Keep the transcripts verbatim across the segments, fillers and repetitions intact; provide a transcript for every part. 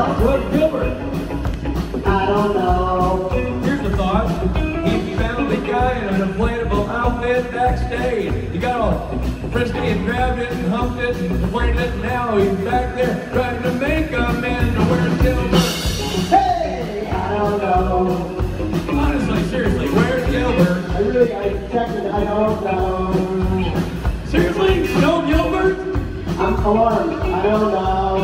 Where's Gilbert? I don't know. Here's the thought. He found the guy in an inflatable outfit backstage. He got all frisky and grabbed it and humped it and inflated it, and now he's back there trying to make a man to where's Gilbert? Hey, I don't know. Honestly, seriously, where's Gilbert? I really, I checked it, I don't know. Seriously? No Gilbert? I'm alarmed, I don't know.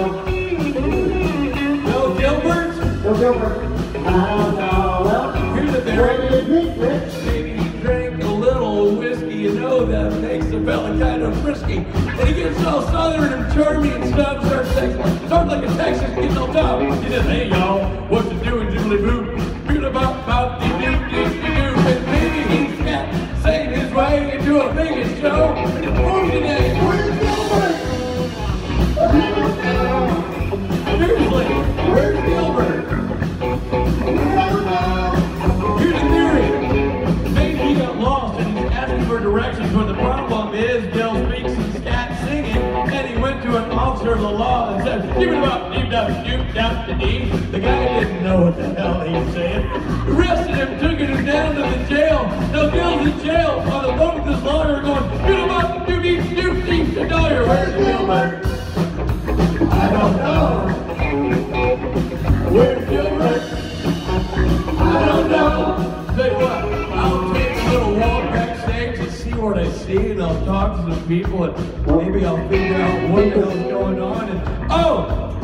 No Gilbert? No Gilbert, I don't know. Well, Here's the what theory. do you think, Rich? Maybe he drank a little whiskey, you know, that makes the fella kind of frisky. And he gets all southern and charming and stuff, starts Texas, starts like a Texas, gets on top. He says, hey y'all, what you doing, diddly boo? Feel about, about, dee doo, dee doo, doo. And maybe he's got saying his way into a Vegas show. And it's home today. Where's Gilbert? I don't know. Seriously, where's Gilbert? I don't know. Here's a theory. Maybe he got lost and he's asking for directions when the problem is Bill speaks some scat singing and he went to an officer of the law and said, give it about deep down, doop down to dee. The guy didn't know what the hell he was saying. Arrested him, took him down to the jail. Now Bill's in jail on the phone with his lawyer going, give it about doop deep doop deep to lawyer. Where's Gilbert? I don't know. Where's Gilbert? I don't know. Tell you what, I'll take a little walk backstage and see what I see, and I'll talk to some people, and maybe I'll figure out what the hell's going on. And oh,